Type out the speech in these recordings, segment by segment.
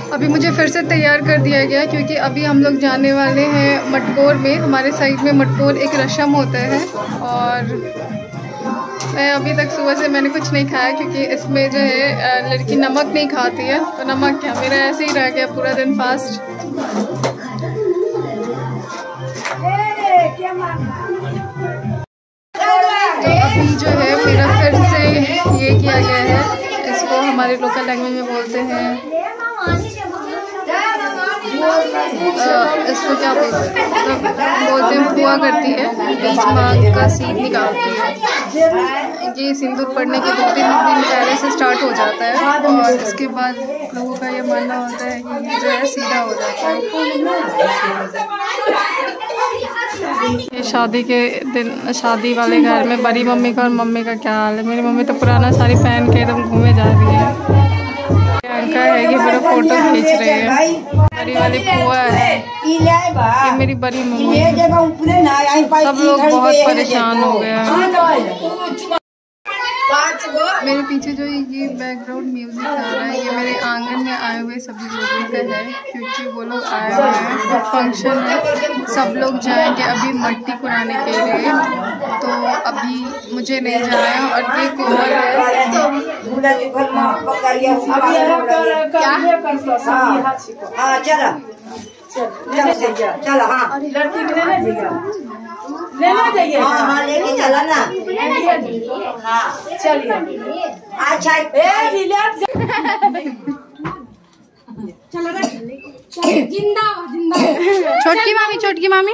अभी मुझे फिर से तैयार कर दिया गया क्योंकि अभी हम लोग जाने वाले हैं मटकोर में। हमारे साइड में मटकोर एक रस्म होता है और मैं अभी तक सुबह से मैंने कुछ नहीं खाया क्योंकि इसमें जो है लड़की नमक नहीं खाती है, तो नमक क्या, मेरा ऐसे ही रह गया पूरा दिन फास्ट। तो अभी जो है मेरा फिर से ये किया गया है, इसको हमारे लोकल लैंग्वेज में बोलते हैं, इसको क्या बोलते हैं, फुआ करती है, बीच मांग का सीन निकालती है। ये सिंदूर पड़ने के 2-3 दिन पहले से स्टार्ट हो जाता है और इसके बाद लोगों का ये मानना होता है कि ये जो है सीधा हो जाता है। ये शादी के दिन, शादी वाले घर में बड़ी मम्मी का और मम्मी का क्या हाल है। मेरी मम्मी तो पुराना साड़ी पहन के एकदम घूमे जा रही है। अंकल है ये मेरा फोटो खींच रही है, बड़ी वाली फुआ है, ये मेरी बड़ी मम्मी है। सब लोग बहुत परेशान हो गए। मेरे पीछे जो ये बैकग्राउंड म्यूजिक आ रहा है, ये मेरे आंगन में आए हुए सभी लोगों का है क्योंकि वो लोग आए हुए हैं, फंक्शन है, सब लोग जाएंगे अभी मट्टी कुराने के लिए। तो अभी मुझे नहीं जाना है और ये कोमल है लेना चाहिए। हाँ लेके चला ना। चलिए अच्छा जिंदा छोटकी मामी, छोटकी मामी,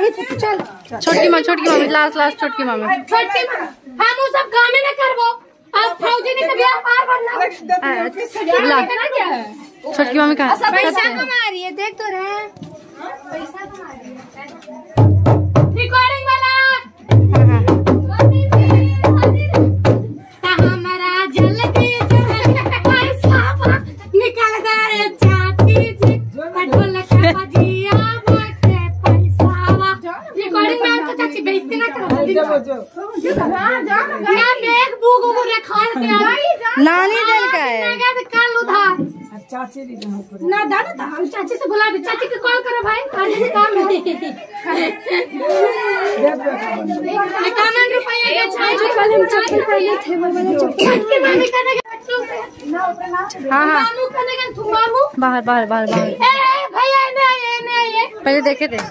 छोटकी मामी, लास्ट छोटकी मामी, हम सब काम में न करबो। अब फौजी ने बियाह पार करना छोटकी मामी कहाँ? पैसा कमा रही है, देख तो रहे हैं पैसा कमा रही है। रिकॉर्डिंग वाला हमारा जल्दी पैसा निकाल दे चाची जी, पटोला का बजिया बोटे पैसा। रिकॉर्डिंग में तो चाची बेइज्जती ना करो। ना बैग बुक को रखा है नानी दिल का है, नगद कल उधार चाची ना दादा था। हम चाची से बुला दे, चाची को कॉल करो भाई, आज काम है। 51 रुपया के चाय वाले चप्पल पहले थे, मैंने चप्पल के मामी करने का। हाँ मामू करने का, तुम मामू बाहर ए भैया ने ये पहले देखे थे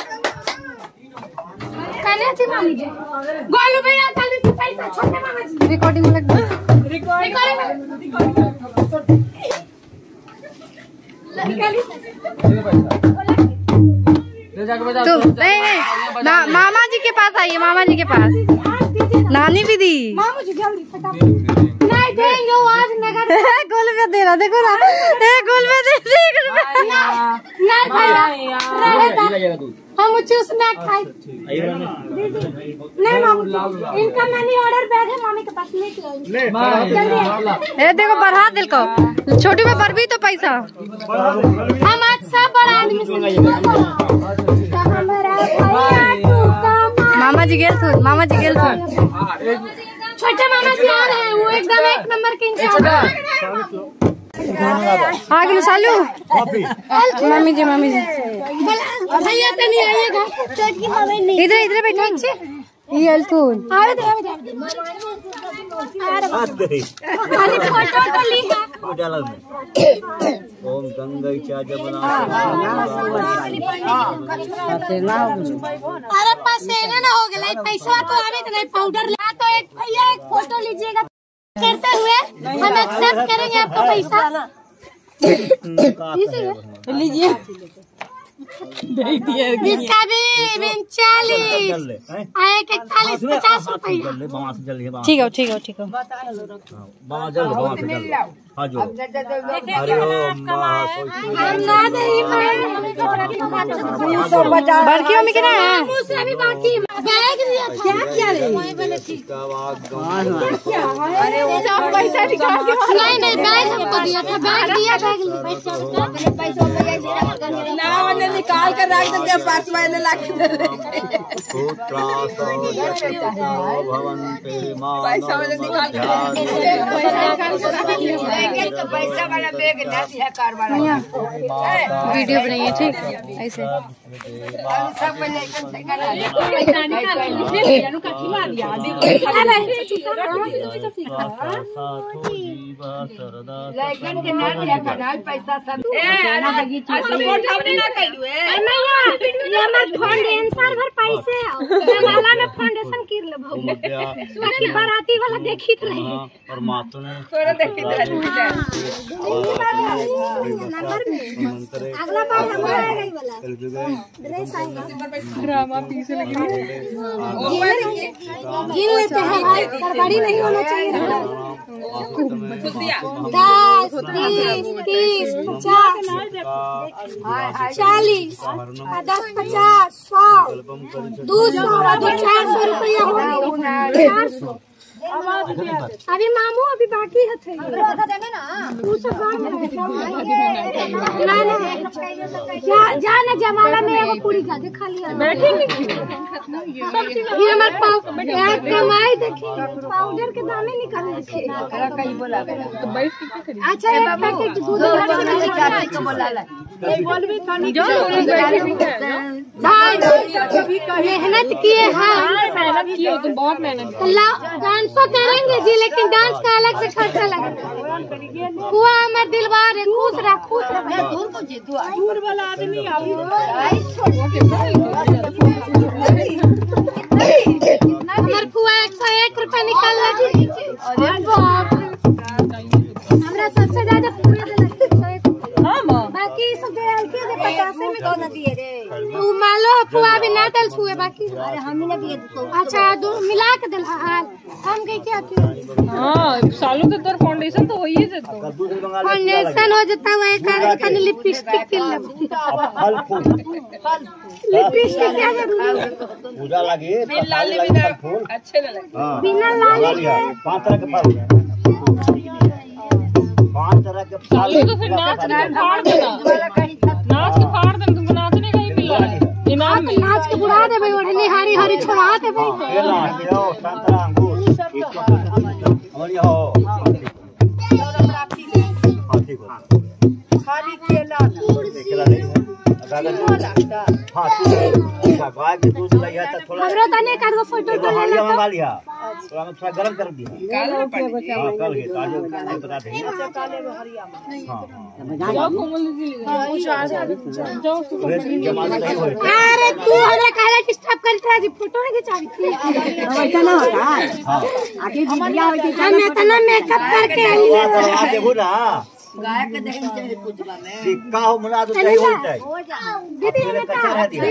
कने थी मामी जी। गोलू भैया जल्दी से पैसा, छोटे मामा जी रिकॉर्डिंग में तो नहीं मामा जी के पास आइए, मामा जी के पास। नानी भी दी, मामू जी जल्दी फटाफट। नहीं देंगे वो आज नगद। गोल में दे रहा, देखो ना, गोल में दे नहीं भैया रहेगा, हम जूस ना खाए। नहीं मामू, इनका मनी ऑर्डर बैग है मामी के पास, लेके ए देखो बढ़ा दिल को, छोटी में बढ़ भी तो पैसा। हम आज सब बड़ा आदमी से मामा जी गेल थून, मामा जी गेल थून। छोटे मामा जी आ रहे हैं, वो एकदम 1 नंबर के इंसान। आगे सालू मामी जी भैया तो नहीं आइएगा, छोटकी मामी नहीं, इधर बैठा ये अल्थून फोटो लिखा ओम गंगा अरे पसेना ना हो गया, पैसा तो आवे तो नहीं, पाउडर ला तो एक भैया एक फोटो लीजिएगा करते हुए, हम एक्सेप्ट करेंगे आपका पैसा। लीजिए इसका भी 40 एक 41 50 रुपया। ठीक है ठीक है ठीक है। बड़की मम्मी कितना है? अभी बाकी बैग दिया था, क्या किया रे? सब पैसा निकाल के नहीं बैग हमको दिया था, बैग दिया, बैग निकाल निकाल कर रख देते पास वाले ला के दे पैसा वाले निकाल पैसा वाला बैग है कार वाला वीडियो बनाइए ठीक ऐसे सब पहले लेकिन के ना दिया कनाल पैसा सब सपोर्ट हमने ना कइलु ए ये मत फाउंडेशन भर पैसे जमाला में फाउंडेशन किर ले भौ बाकी बाराती वाला देखित रहे और मातो ने तोरा देखित रहे अगला बार हमारा गई वाला ड्रेस आएगा ड्रामा पीछे लगी गिन लेते हैं भाई गड़बड़ी नहीं होना चाहिए 10 20 30 50 40 10 50 100 200 400 रुपया हो गया 400 अभी मामू अभी बाकी है थे तू सब जाना जमाला में एगो पूरी का देखा लिया बैठेंगे ये हमार कमाई देखी पाउडर के दाने निकाल के कई बोला तो बैठ के खरीद अच्छा एक पैकेट दूध को बोला बोलबी तनी भाई मेहनत किए हैं मेहनत की हो तो बहुत मेहनत डांस तो करेंगे जी लेकिन डांस का अलग से खर्चा लगेगा हुआ हमारे दिलवार है खुश रह दूर को जे दूर वाला आदमी हमारे फुआ 101 रुपया निकाल लगी हमरा सबसे ज्यादा पूरे बाकी सब दे 50 में दो ना दिए रे तू मालो फुआ भी ना दल छुए बाकी अरे हम ही ना दिए अच्छा मिला के दल हाल हम कह के आती हां सालों के तोर फाउंडेशन तो होई है तो फाउंडेशन हो जाता है खाली लिपस्टिक के लिपस्टिक क्या जरूरी पूजा लगे लाल बिना अच्छे लगे बिना लाल 5 तरह के फल 5 तरह के फल तो फिर नाच के फाड़ देना नाच के फाड़ देना तुमको नाचने का ही मिला है इनाम में नाच के बुला देबे ओढ़नी हारी हारी छोड़ा देबे ये नाच हो संतरा अंगूर और ये हो ठीक हो खाली केला केला नहीं है हाँ गाय के दूध लिया तो थोड़ा हमरो तने कर फोटो तो हालिया मंगा लिया थोड़ा में थोड़ा गरम कर दिया कल कल के आज बता देंगे काले हरिया हां जाओ कोमल जी जाओ जमाना नहीं होए अरे तू हमरा काहे डिस्टर्ब करत रह जी फोटो नहीं खिंचावी वैसा ना होता हां आगे वीडियो होती हम इतना मेकअप करके आई करवा देबो ना गाय के देही चाहिए पूजवा में सिक्का हो मुला तो सही हो जाए दीदी पहले कच्चा रह दिया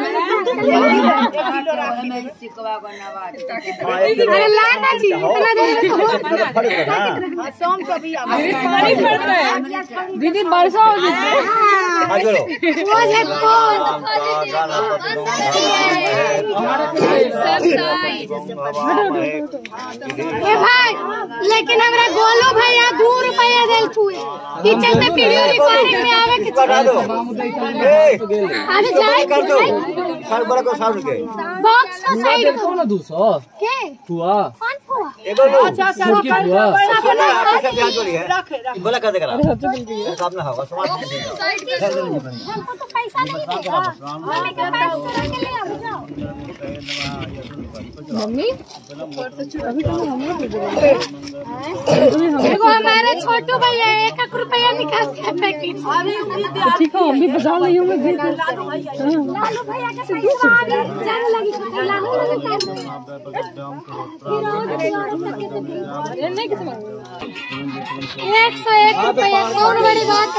किलो रख में सिकवा बनवा अरे लाना जी इतना देर में तो हो फड़ ना शाम को भी पानी पड़ता है दीदी वर्षा हो जाती है आ चलो वो है कौन ए भाई लेकिन हमरा गोलू भैया 2 रुपया देल छुए किचन में वीडियो रिकॉर्डिंग में आवे के करा दो अरे जाए कर दो सर बड़ा को साउंड के बॉक्स का साइड को 200 के हुआ कौन हुआ एगो लो अच्छा मुर्गी हुआ पैसा ध्यान जोड़ी है बोला कर दे करा साहब ना होगा समाज हमको तो पैसा नहीं देगा मम्मी के पास से रख ले अब जाओ मम्मी एगो हमारे छोटू भैया 1 रुपया निकाल के पैकेट ठीक है हम भी बजा रही हूँ मैं लालू भैया के पैसा आगे जाने लगी लालू लगे नहीं किसी 101 रुपया कौन बड़ी बात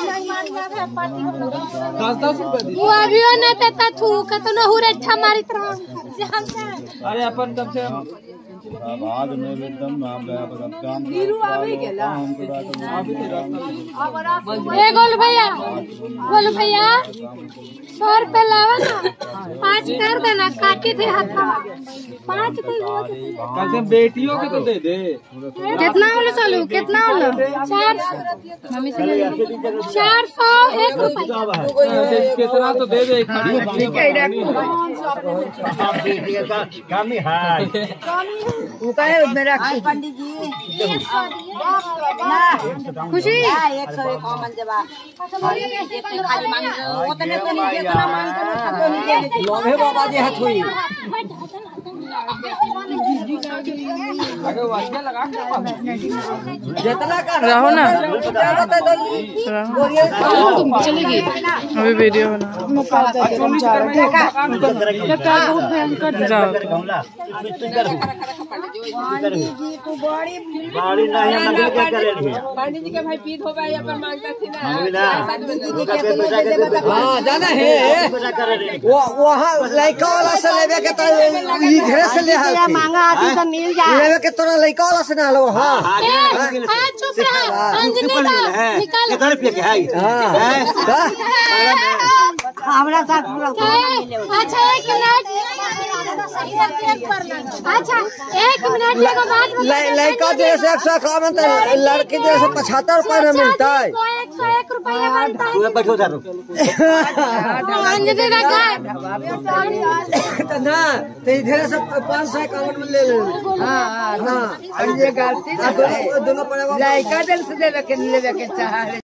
वो अभी ना देता थू कतो हुरे ठमारी तरह अरे अपन कब से भाग में एकदम नाम गया काम हीरो आवे गेला ए गोलू भैया 100 रुपए लावा ना 5 कर देना काटी थे हाथ 5 कोई हो कम से बेटियों के तो दे दे। कितना वाला चालू कितना वाला 4 मम्मी से 401 रुपए कितना तो दे दे। ठीक है कमी है वो कहे उसमें रखी पंडित जी खुशी 101 अमन जबा खाली मांगे उतने तो नहीं जितना मांगते लोभे बाबा जी हाथ हुई जितना का रहो ना चलेगी अभी वीडियो बना जाओ। बाड़ी नहीं मंदिर क्या करे पंडित जी के भाई पीत हो गए अपन मांगता थी ना हाँ जाना है वहाँ लड़का वाला से लेवे के तो इधर से ले मांगा आती तो मिल जाए लेवे के तोरा लड़का वाला से ना लो। हाँ चुप रहा अंजलि का निकाल कितना रुपया के है हमरा साथ पूरा अच्छा 1 मिनट अच्छा 1 मिनट लगा बात लड़का जैसे 151 लड़की जैसे 75 रुपए में मिलता है। 101 रुपया बनता है बैठो उधर अंजलि का ना तो इधर से 551 में ले ले। हाँ हाँ ये गलती दोनों पड़ेगा लड़का दिल से देवे के चाह